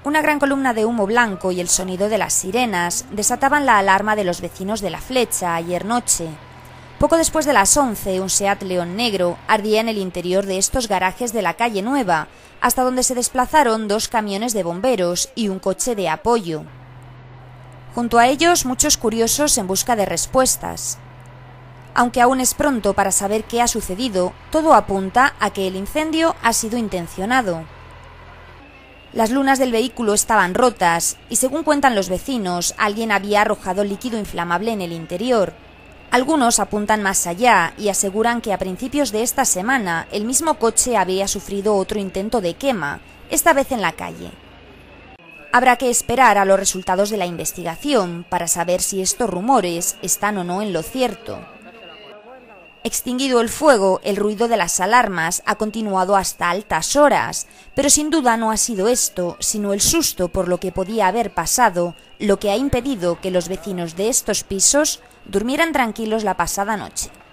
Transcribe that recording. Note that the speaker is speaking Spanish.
Una gran columna de humo blanco y el sonido de las sirenas desataban la alarma de los vecinos de La Flecha ayer noche. Poco después de las 11, un Seat León negro ardía en el interior de estos garajes de la calle Nueva, hasta donde se desplazaron 2 camiones de bomberos y un coche de apoyo. Junto a ellos, muchos curiosos en busca de respuestas. Aunque aún es pronto para saber qué ha sucedido, todo apunta a que el incendio ha sido intencionado. Las lunas del vehículo estaban rotas y, según cuentan los vecinos, alguien había arrojado líquido inflamable en el interior. Algunos apuntan más allá y aseguran que a principios de esta semana el mismo coche había sufrido otro intento de quema, esta vez en la calle. Habrá que esperar a los resultados de la investigación para saber si estos rumores están o no en lo cierto. Extinguido el fuego, el ruido de las alarmas ha continuado hasta altas horas, pero sin duda no ha sido esto, sino el susto por lo que podía haber pasado, lo que ha impedido que los vecinos de estos pisos durmieran tranquilos la pasada noche.